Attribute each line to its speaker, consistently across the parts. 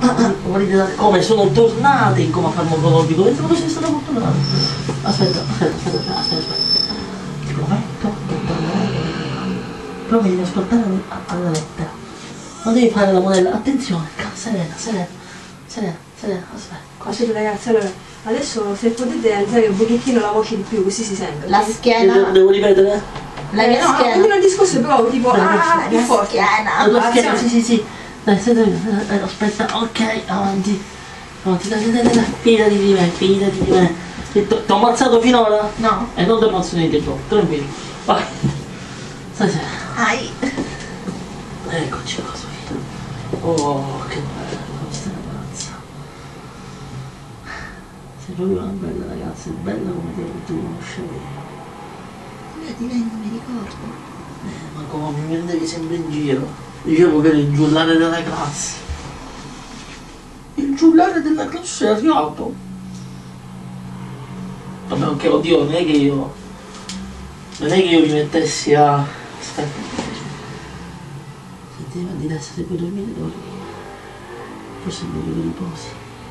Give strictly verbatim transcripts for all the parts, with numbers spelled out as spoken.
Speaker 1: Come sono tornate in coma farmacologico? Penso che sia stato fortunato. Aspetta, aspetta, aspetta, aspetta, aspetta. Il prometto che tornerò. Però mi devi ascoltare alla lettera. Non devi fare la modella. Attenzione, serena, serena, serena, serena, aspetta.
Speaker 2: Aspetta ragazzi, allora, adesso se potete alzare un pochettino la voce di più, così si sente.
Speaker 3: La schiena.
Speaker 1: Devo, devo ripetere?
Speaker 3: La mia
Speaker 2: eh, no,
Speaker 3: schiena.
Speaker 2: continua il discorso però tipo,
Speaker 3: la
Speaker 2: ah, più
Speaker 3: mia
Speaker 2: forte.
Speaker 3: schiena.
Speaker 1: La schiena, sì, sì, sì. Dai, stai, eh, aspetta, ok, avanti. Avanti, dai, dai, dai, dai. Fidati di me, fidati di me. Ti ti ho ammazzato finora?
Speaker 3: No.
Speaker 1: E non ti ammazzo niente dopo, tranquillo. Vai. Stai serena.
Speaker 3: Ai.
Speaker 1: Eccoci qua, Sofia. Oh, che bello, questa è una ragazza. Sei proprio una bella ragazza, è bella come te tu conoscevi.
Speaker 3: Vedi, lei non mi ricordo.
Speaker 1: Eh, ma come mi prendevi sempre in giro? Dicevo che eri il giullare della classe. Il giullare della classe è arrivato. Vabbè, anche oddio, non è che io. Non è che io mi mettessi a. Aspetta. Senti, di destra se puoi dormire dormi. Forse è meglio che riposi.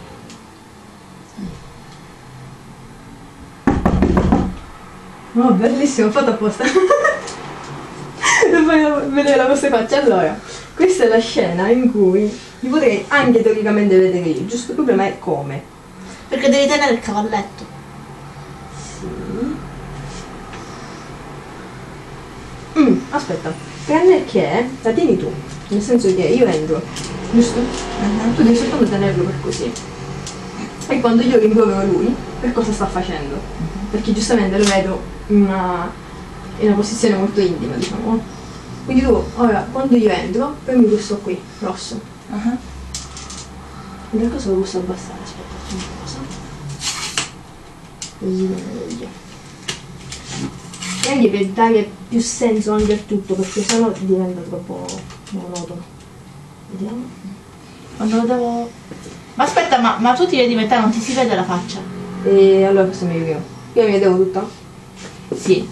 Speaker 2: No, bellissimo, fatto apposta. Per far vedere la vostra faccia. Allora, questa è la scena in cui vi potrei anche teoricamente vedere io, giusto? Il problema è come.
Speaker 3: Perché devi tenere il cavalletto.
Speaker 2: Sì. Mm, aspetta, tranne che la tieni tu, nel senso che io entro, giusto?
Speaker 3: Uh-huh.
Speaker 2: Tu devi soltanto tenerlo per così. E quando io rimprovero lui, per cosa sta facendo? Uh-huh. Perché giustamente lo vedo in una, in una posizione molto intima, diciamo. Quindi tu, ora, quando io entro, premi questo qui, rosso.
Speaker 3: Uh-huh.
Speaker 2: In caso lo posso abbassare, aspetta, faccio una cosa. Così non lo vedo. E anche per dare più senso anche al tutto, perché sennò diventa troppo monotono. Vediamo.
Speaker 3: Quando lo devo... Ma aspetta, ma, ma tu ti vedi metà, non ti si vede la faccia?
Speaker 2: E allora questo è meglio io. Io mi vedevo tutta?
Speaker 3: Sì.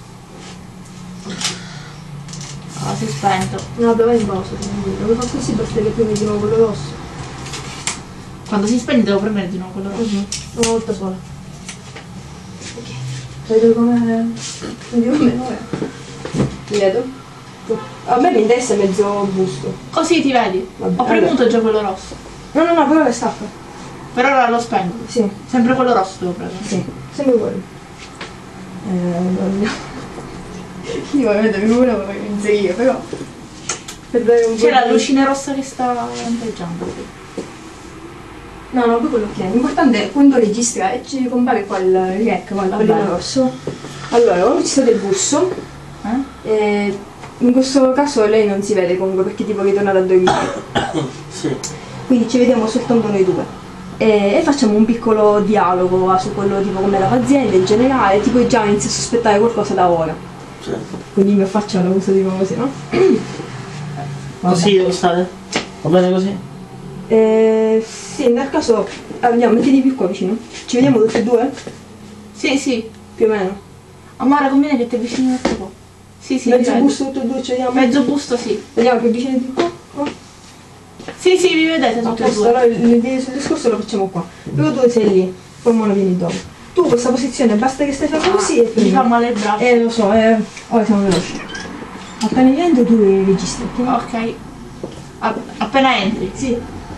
Speaker 3: Oh, si è spento.
Speaker 2: No, però in pausa, devo fare così per che premi di nuovo quello rosso.
Speaker 3: Quando si spegne devo premere di nuovo quello rosso.
Speaker 2: Uh-huh. Una volta sola. Ok. Vedo come... Vediamo meno ora. Mi vedo? A me mi interessa mezzo busto.
Speaker 3: Così ti vedi?
Speaker 2: Vabbè,
Speaker 3: Ho premuto
Speaker 2: allora.
Speaker 3: già quello rosso.
Speaker 2: No, no, no, però le staffa.
Speaker 3: Per ora lo spengo.
Speaker 2: Sì,
Speaker 3: Sempre quello rosso devo premere.
Speaker 2: sì, sempre quello. Eh, non... Io ovviamente mi volevo io, però... Per dare un po'
Speaker 3: C'è la
Speaker 2: di-
Speaker 3: lucina rossa che sta lampeggiando.
Speaker 2: No, no, poi quello che è. L'importante è quando registra e ci compare qua il rec, qua il
Speaker 3: Vabbè.
Speaker 2: pallino rosso. Allora, ora ci sta del busso.
Speaker 3: Eh?
Speaker 2: E in questo caso lei non si vede comunque perché tipo ritornata a dormire.
Speaker 1: Sì.
Speaker 2: Quindi ci vediamo soltanto noi due. E, e facciamo un piccolo dialogo su quello tipo come la paziente in generale, tipo già inizia a sospettare qualcosa da ora.
Speaker 1: Sì.
Speaker 2: Quindi mi affacciano questo tipo così, no?
Speaker 1: Così devo stare? Va bene così?
Speaker 2: Eh, sì, nel caso andiamo, mettiti più qua vicino. Ci vediamo tutti e due?
Speaker 3: Sì, sì.
Speaker 2: Più o meno.
Speaker 3: Amara, conviene che ti avvicini un po'. Sì, sì,
Speaker 2: Mezzo
Speaker 3: ti vedo.
Speaker 2: busto tutti e due ci vediamo.
Speaker 3: Mezzo busto, sì.
Speaker 2: Vediamo più vicini di qua. Qua.
Speaker 3: Sì, sì, vi vedete
Speaker 2: A
Speaker 3: tutti e
Speaker 2: posto,
Speaker 3: due.
Speaker 2: allora il, il, il discorso lo facciamo qua. Però tu sei lì, poi mo lo vieni dopo. Tu questa posizione basta che stai facendo così e
Speaker 3: Mi
Speaker 2: finiamo.
Speaker 3: fa male il braccio.
Speaker 2: Eh lo so, eh, ora siamo veloci. Appena io entro tu registri, ok?
Speaker 3: Ok. A- appena entri.
Speaker 2: Sì.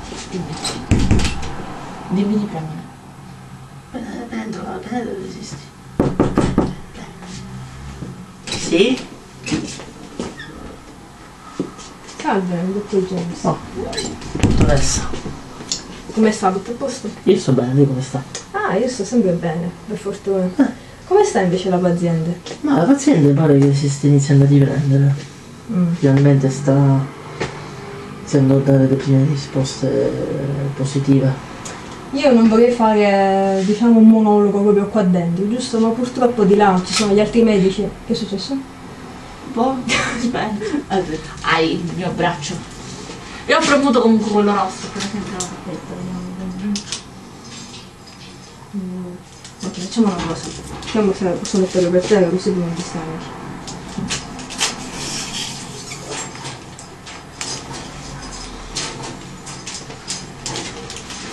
Speaker 3: Dimmi di premere.
Speaker 1: Dentro, dentro resisti. Sì?
Speaker 2: Salve, dottor James.
Speaker 1: Oh, dottoressa.
Speaker 2: Come sta? Tutto a posto?
Speaker 1: Io sto bene, lei come sta?
Speaker 2: Ah, io sto sempre bene, per fortuna. Come sta invece la paziente?
Speaker 1: Ma la paziente pare che si sta iniziando a riprendere.
Speaker 2: Mm.
Speaker 1: Finalmente sta iniziando a dare le prime risposte positive.
Speaker 2: Io non vorrei fare, diciamo, un monologo proprio qua dentro, giusto? Ma purtroppo di là ci sono gli altri medici. Che è successo?
Speaker 3: Boh, aspetta. Aspetta. Hai il mio braccio. Io ho premuto comunque quello rosso, per esempio la tappetta, vediamo.
Speaker 2: Mm. Ok, facciamo una cosa. Vediamo se posso metterlo per terra così non ti stare.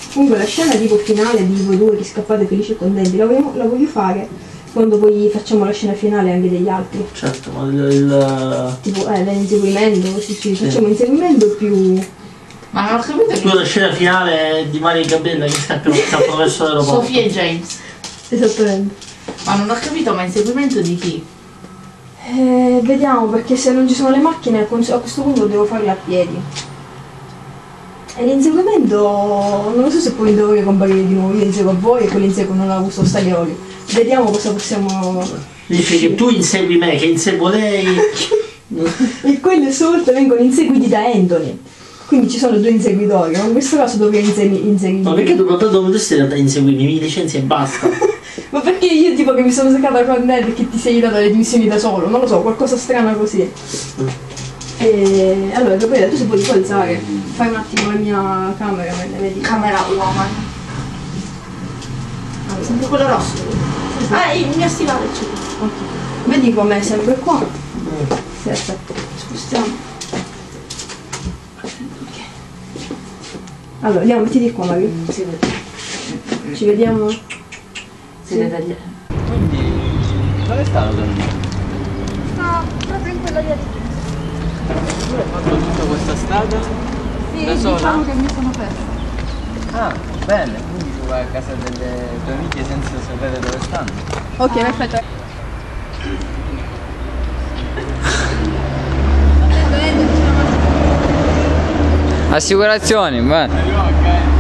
Speaker 2: Comunque la scena tipo finale di voi due che scappate felici e contenti la voglio, la voglio fare quando poi facciamo la scena finale anche degli altri.
Speaker 1: Certo, ma il... il...
Speaker 2: Tipo, eh, l'inseguimento, così ci facciamo inseguimento più...
Speaker 3: Ma non ho capito
Speaker 1: più
Speaker 3: che...
Speaker 1: la scena finale di Mario e Gabriella che scappano scappano verso l'aeroporto.
Speaker 3: Sofia e James.
Speaker 2: Esattamente.
Speaker 3: Ma non ho capito, ma inseguimento di chi?
Speaker 2: Eh, vediamo, perché se non ci sono le macchine a questo punto devo farle a piedi. E l'inseguimento, non so se poi devo comparire di nuovo, io inseguo a voi e quelli inseguono la Augusto Staglioli. Vediamo cosa possiamo...
Speaker 1: Dice che tu insegui me, che inseguo lei.
Speaker 2: E quelli a sua volta vengono inseguiti da Anthony. Quindi ci sono due inseguitori, ma in questo caso dovrei insegui- inseguire.
Speaker 1: Ma perché tu non dovresti in realtà inseguirmi, mi licenzi e basta.
Speaker 2: Ma perché io tipo che mi sono seccata con te perché ti sei dato le dimissioni da solo, non lo so, qualcosa strano così. E allora Gabriele, tu se puoi alzare, fai un attimo la mia camera, me ne vedi.
Speaker 3: Camera woman.
Speaker 2: Allora.
Speaker 3: Sempre quello rosso. Ah, il mio stivale c'è.
Speaker 2: Ok. Vedi com'è sempre qua? Sì, aspetta, spostiamo. Allora, andiamo, mettiti qua Mario.
Speaker 3: Si vede.
Speaker 2: Ci vediamo.
Speaker 3: Si vede gli...
Speaker 4: Quindi dove stanno dormendo?
Speaker 5: No, proprio in quella via di
Speaker 4: Tu hai fatto tutta questa strada?
Speaker 5: Sì,
Speaker 4: Da sola?
Speaker 5: diciamo che mi sono persa.
Speaker 4: Ah, bene, quindi tu vai a casa delle tue amiche senza sapere dove stanno.
Speaker 2: Ok, perfetto.
Speaker 4: Assicurazioni, bene.